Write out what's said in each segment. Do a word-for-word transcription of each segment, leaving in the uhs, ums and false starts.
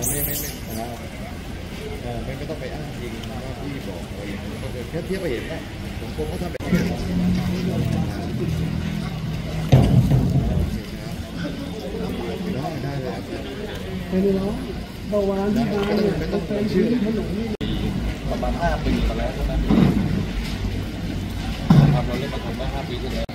ไม่ไม่ไม่เออไม่ไม่ต้องไปอ้างจริงว่าพี่บอกอะไรอย่างนี้ก็แค่เทียบไปเห็นว่าผมคงเขาทำแบบนี้ได้ได้เลยไปเลยเนาะเมื่อวานที่มาเนี่ยเป็นแฟนชื่อขนมนี่ประมาณห้าปีมาแล้วนะทำเราเล่นมาทำได้ห้าปีที่แล้ว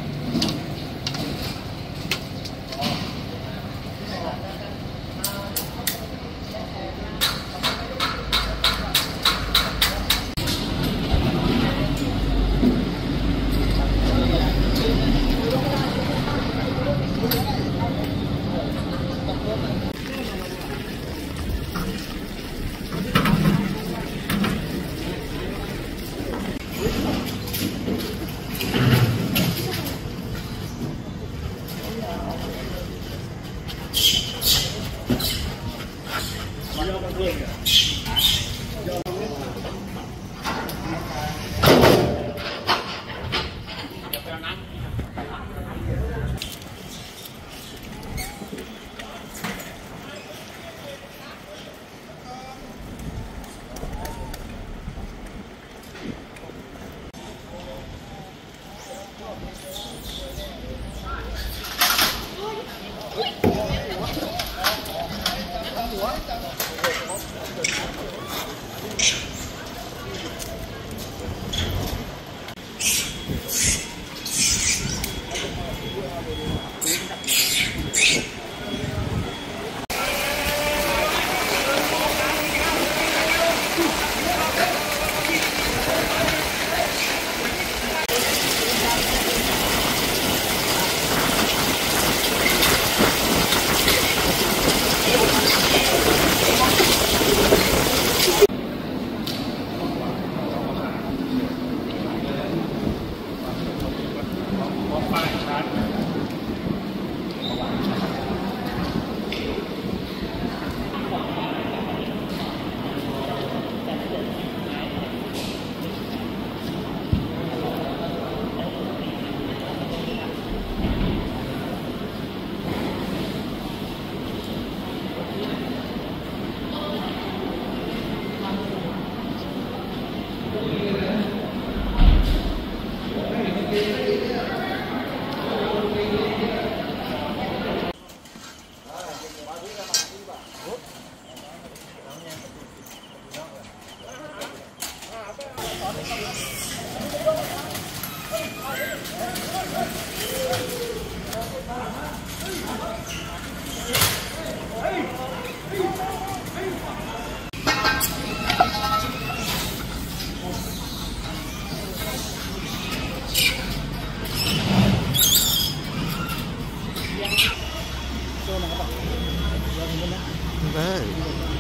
ได้